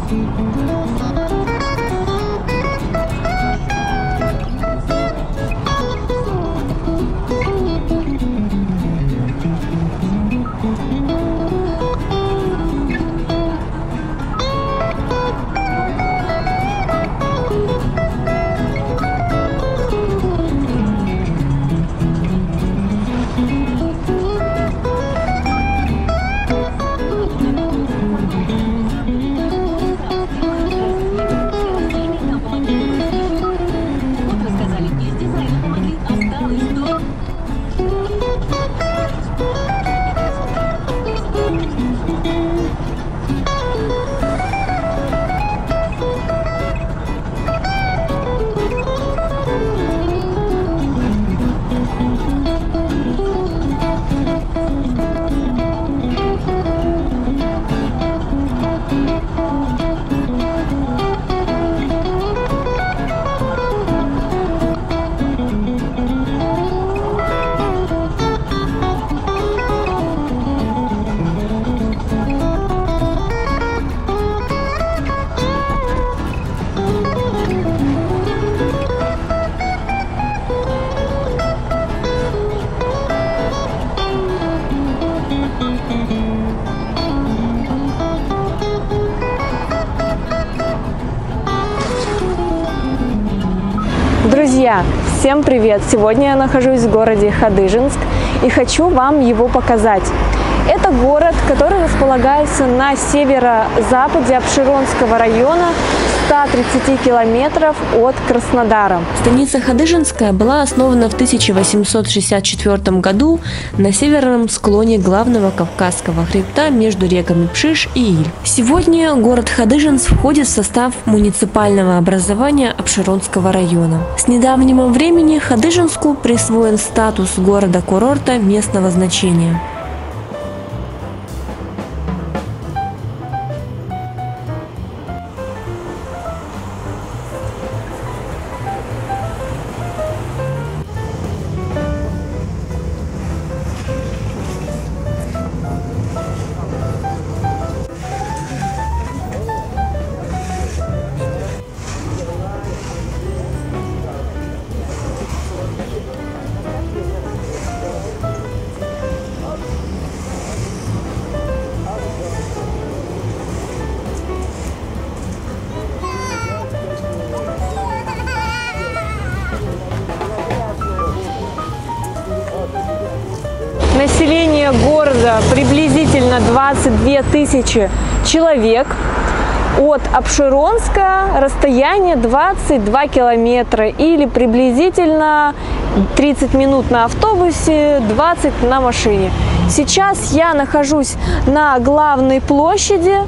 Друзья, всем привет! Сегодня я нахожусь в городе Хадыженск и хочу вам его показать. Это город, который располагается на северо-западе Апшеронского района, 130 километров от Краснодара. Станица Хадыженская была основана в 1864 году на северном склоне главного Кавказского хребта между реками Пшиш и Иль. Сегодня город Хадыженск входит в состав муниципального образования Апшеронского района. С недавнего времени Хадыженску присвоен статус города-курорта местного значения. Население города приблизительно 22 тысячи человек. От Апшеронска расстояние 22 километра или приблизительно 30 минут на автобусе, 20 на машине. Сейчас я нахожусь на главной площади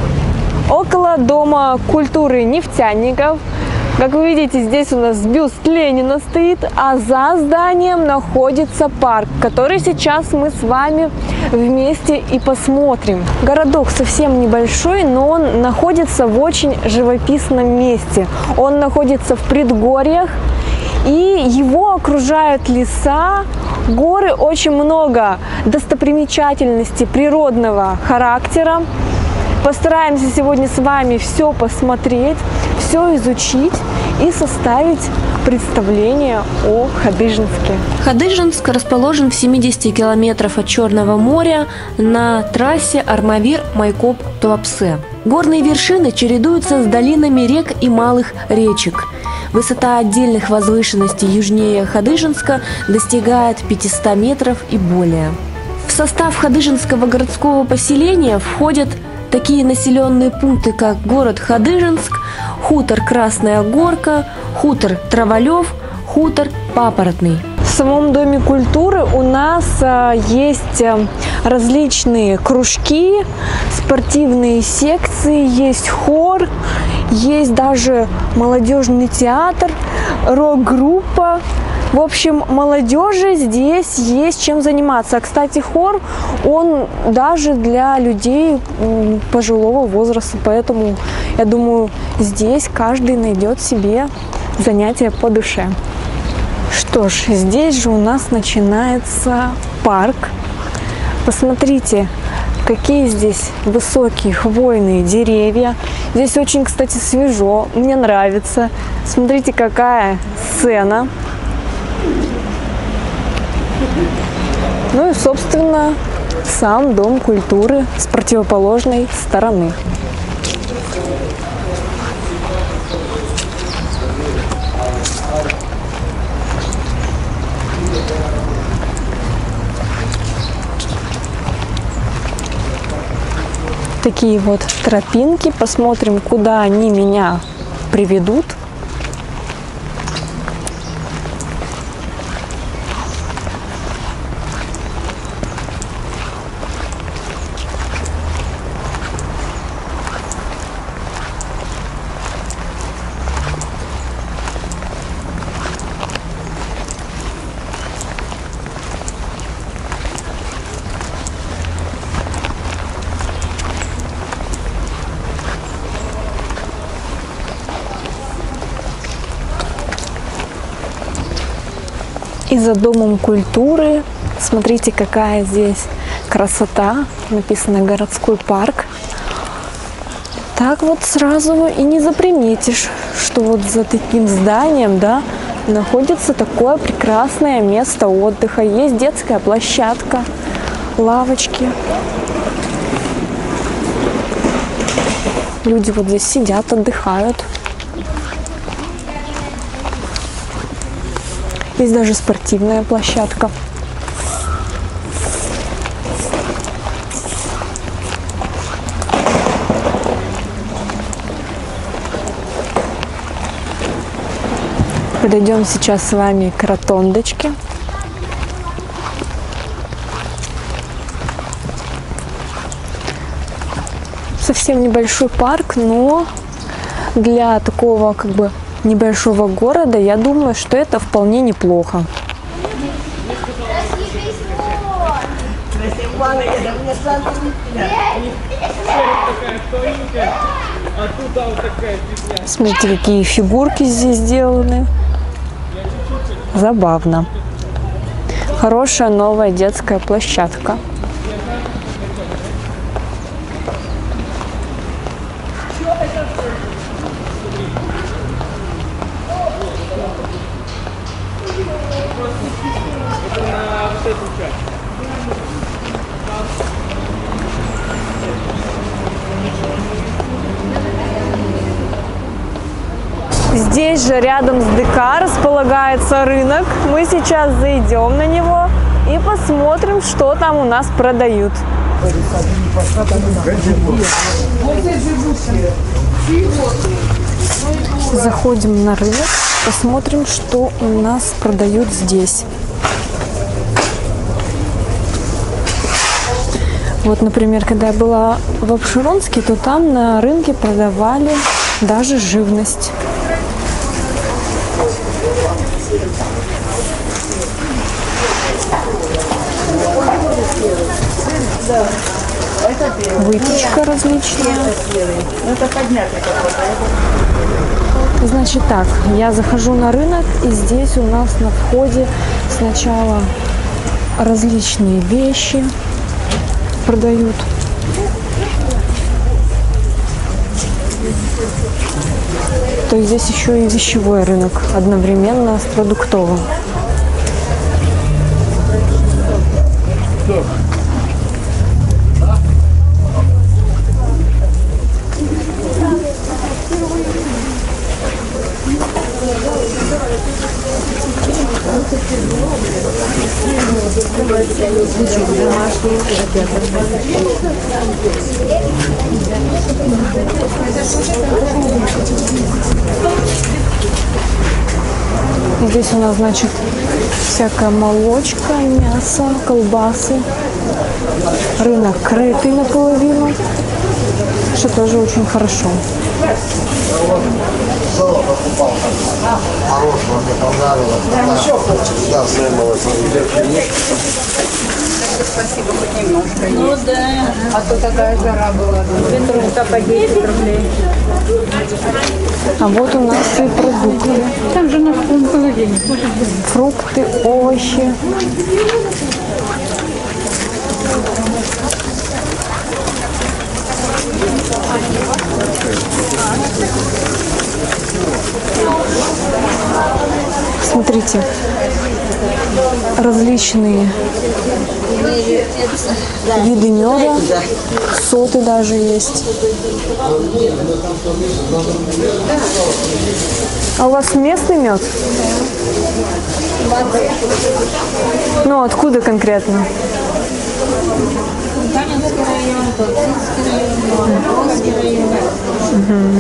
около Дома культуры нефтяников. Как вы видите, здесь у нас бюст Ленина стоит, а за зданием находится парк, который сейчас мы с вами вместе и посмотрим. Городок совсем небольшой, но он находится в очень живописном месте. Он находится в предгорьях, и его окружают леса, горы, очень много достопримечательностей природного характера. Постараемся сегодня с вами все посмотреть, все изучить и составить представление о Хадыженске. Хадыженск расположен в 70 километрах от Черного моря на трассе Армавир-Майкоп-Туапсе. Горные вершины чередуются с долинами рек и малых речек. Высота отдельных возвышенностей южнее Хадыженска достигает 500 метров и более. В состав Хадыженского городского поселения входят такие населенные пункты, как город Хадыженск, хутор Красная Горка, хутор Траволев, хутор Папоротный. В самом Доме культуры у нас есть различные кружки, спортивные секции, есть хор, есть даже молодежный театр, рок-группа. В общем, молодежи здесь есть чем заниматься. Кстати, хор, он даже для людей пожилого возраста, поэтому, я думаю, здесь каждый найдет себе занятие по душе. Что ж, здесь же у нас начинается парк. Посмотрите, Какие здесь высокие хвойные деревья. Здесь очень, кстати, свежо. Мне нравится. Смотрите, какая сцена. Ну и, собственно, сам Дом культуры с противоположной стороны. Такие вот тропинки. Посмотрим, куда они меня приведут. И за Домом культуры, смотрите, какая здесь красота. Написано «Городской парк». Так вот сразу и не заприметишь, что вот за таким зданием, да, находится такое прекрасное место отдыха. Есть детская площадка, лавочки. Люди вот здесь сидят, отдыхают. Есть даже спортивная площадка. Подойдем сейчас с вами к ротондочке. Совсем небольшой парк, но для такого как бы небольшого города, я думаю, что это вполне неплохо. Смотрите, какие фигурки здесь сделаны. Забавно. Хорошая новая детская площадка. Здесь же рядом с ДК располагается рынок. Мы сейчас зайдем на него и посмотрим, что там у нас продают. Заходим на рынок, посмотрим, что у нас продают здесь. Вот, например, когда я была в Апшеронске, то там на рынке продавали даже живность. Выпечка различная. Значит так, я захожу на рынок, и здесь у нас на входе сначала различные вещи продают. То есть здесь еще и вещевой рынок одновременно с продуктовым. Здесь у нас, значит, всякая молочка, мясо, колбасы. Рынок крытый наполовину, что тоже очень хорошо. Спасибо, хоть немножко. Ну да. А то такая жара была. Петрушка по 10 рублей. А вот у нас и продукты. Там же наш холодильник. Фрукты, овощи. Смотрите, различные виды меда, соты даже есть. А у вас местный мед? Ну, откуда конкретно? Каменский район, Толстинский район, Волжский район.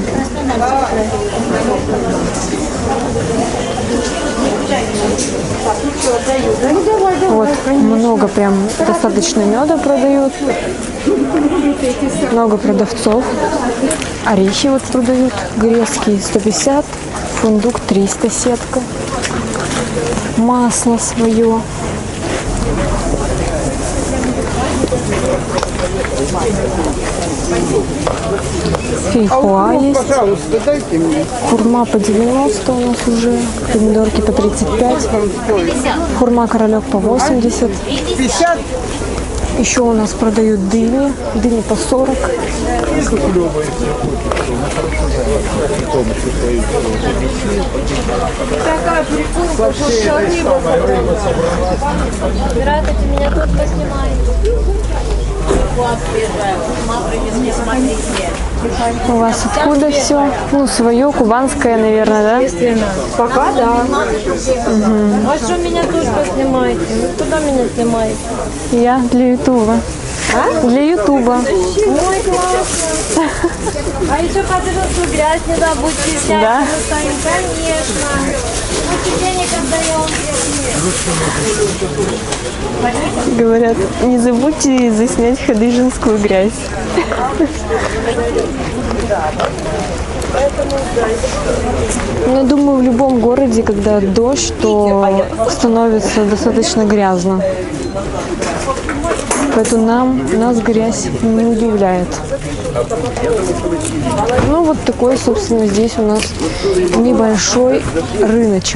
Вот, много прям, достаточно меда продают. Много продавцов. Орехи вот продают, грецкие 150, фундук 300 сетка. Масло свое. Фейхоа есть. Пожалуйста, дайте мне. Хурма по 90 у нас уже. Помидорки по 35. Хурма королек по 80. 50. Еще у нас продают дыни. Дыни по 40. Здравствуйте, меня тут поснимаете. У вас откуда все? Ну, свое, кубанское, наверное, да? Естественно. Пока да. А что меня тут поснимаете? Вы куда меня снимаете? Я для Ютуба. Для Ютуба. Ой, классно. А еще подержу грязь не забудьте взять. Да? Мы станем, конечно. Лучше денег отдаем. Говорят, не забудьте заснять хадыженскую грязь. Ну, думаю, в любом городе, когда дождь, то становится достаточно грязно. Поэтому нас грязь не удивляет. Ну, вот такой, собственно, здесь у нас небольшой рыночек.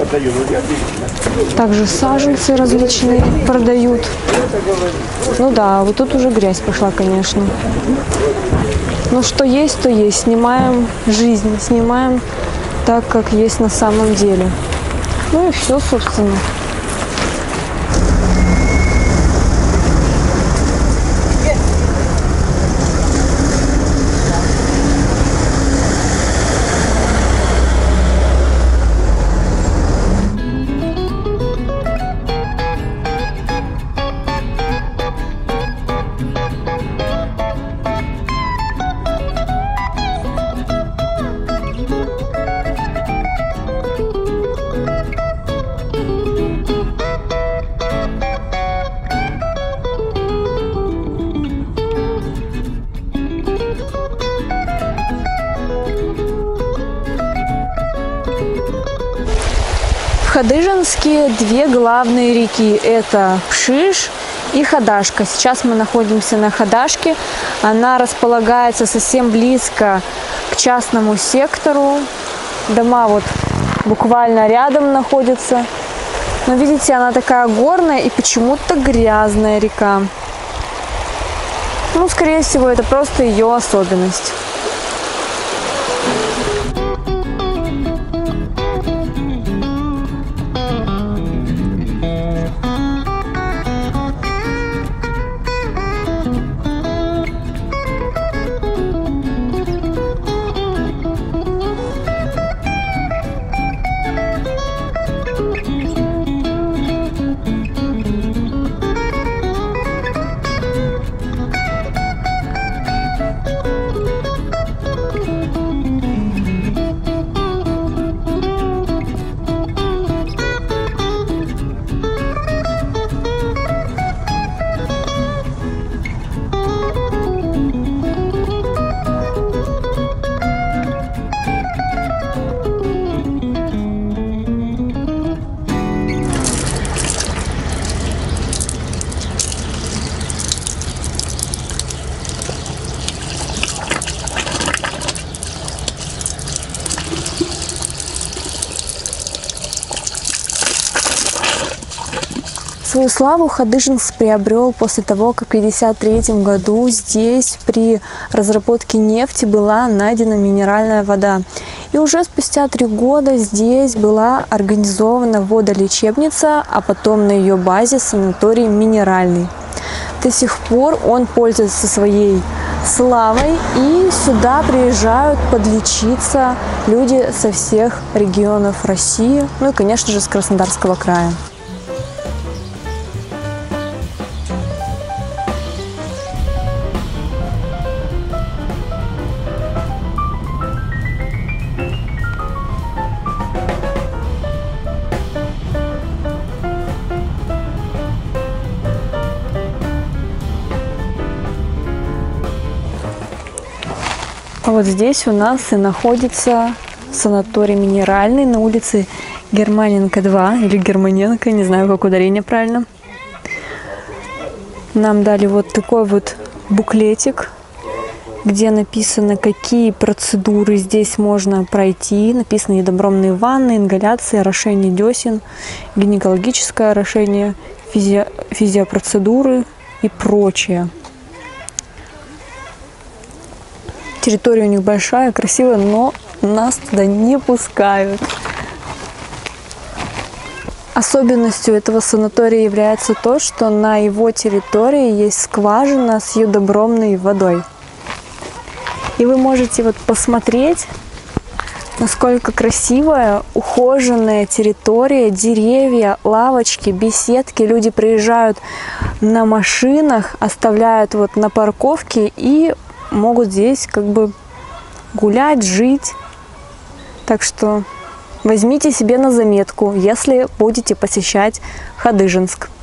Также саженцы различные продают. Ну да, вот тут уже грязь пошла, конечно. Но что есть, то есть. Снимаем жизнь, снимаем так, как есть на самом деле. Ну и все, собственно. В Хадыженске две главные реки. Это Пшиш и Хадашка. Сейчас мы находимся на Хадашке. Она располагается совсем близко к частному сектору. Дома вот буквально рядом находятся. Но видите, она такая горная и почему-то грязная река. Ну, скорее всего, это просто ее особенность. Свою славу Хадыженск приобрел после того, как в 1953 году здесь при разработке нефти была найдена минеральная вода. И уже спустя 3 года здесь была организована водолечебница, а потом на ее базе санаторий минеральный. До сих пор он пользуется своей славой, и сюда приезжают подлечиться люди со всех регионов России, ну и, конечно же, с Краснодарского края. А вот здесь у нас и находится санаторий минеральный на улице Германенко 2 или Германенко, не знаю, как ударение правильно. Нам дали вот такой вот буклетик, где написано, какие процедуры здесь можно пройти. Написано недобромные ванны, ингаляция, орошение десен, гинекологическое орошение, физиопроцедуры и прочее. Территория у них большая, красивая, но нас туда не пускают. Особенностью этого санатория является то, что на его территории есть скважина с йодобромной водой. И вы можете вот посмотреть, насколько красивая, ухоженная территория, деревья, лавочки, беседки. Люди приезжают на машинах, оставляют вот на парковке и могут здесь как бы гулять, жить. Так что возьмите себе на заметку, если будете посещать Хадыженск.